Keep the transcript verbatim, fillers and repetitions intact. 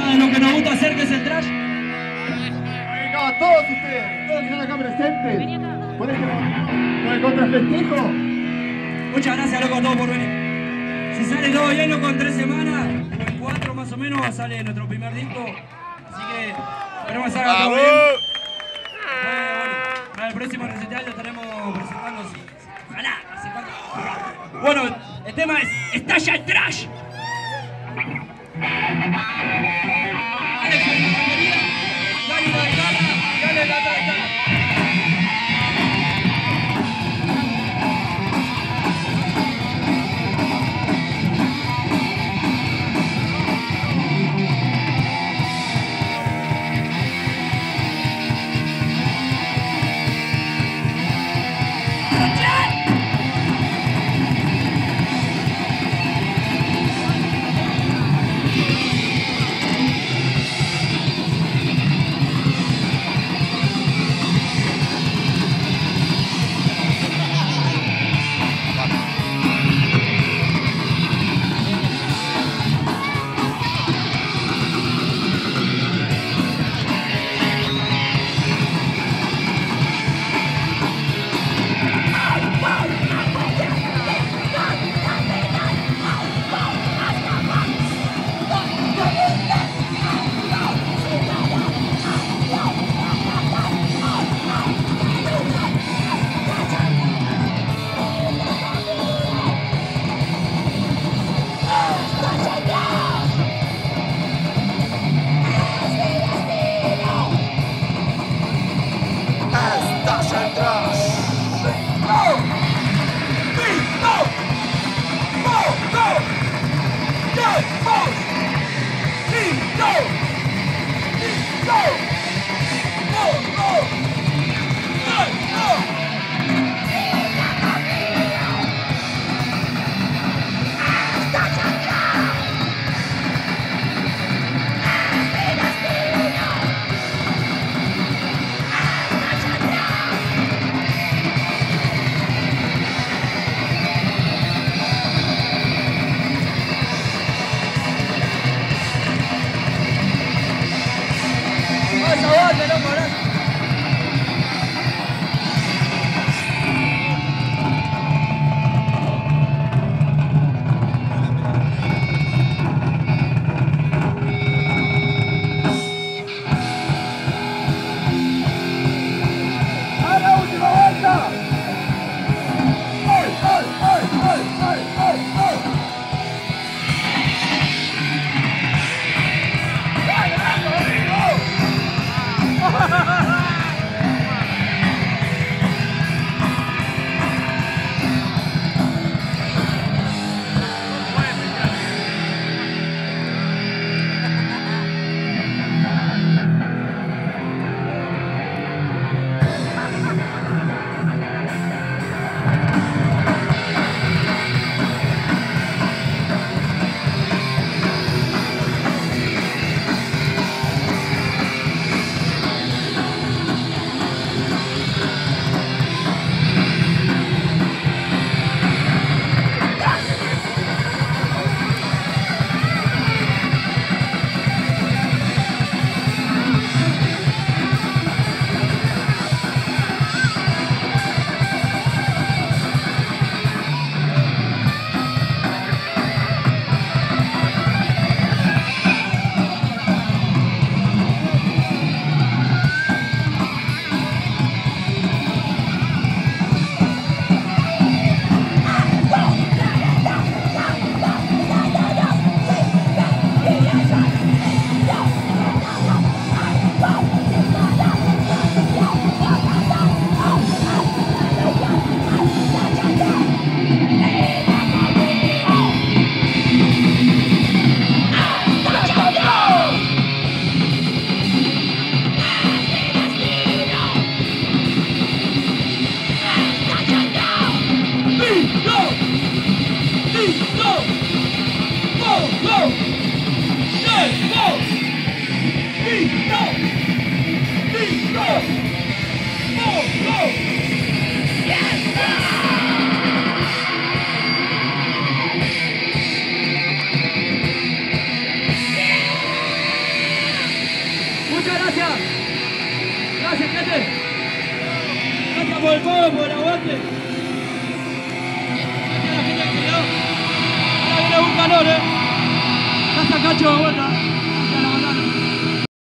Nada de lo que nos gusta hacer, que es el trash. No, todos ustedes, todos que están acá presentes, por este con el contrafestejo. Muchas gracias, loco, a todos por venir. Si sale todo bien, loco, en tres semanas, o en cuatro más o menos, sale nuestro primer disco. Así que esperemos que salga todo bien. Bueno, bueno, para el próximo recital lo estaremos presentando. Si, si, ojalá, no sé cuánto. Bueno, el tema es Estalla el Trash. Alex, en la batería, Dani en la guitarra y Ale en la trompa. Muchas gracias. Gracias, gente. Gracias por el fuego, por el aguante. Gracias a la gente que se quedó. Ahora viene un calor, eh. Gracias, Cacho, de vuelta. Gracias a la bandana.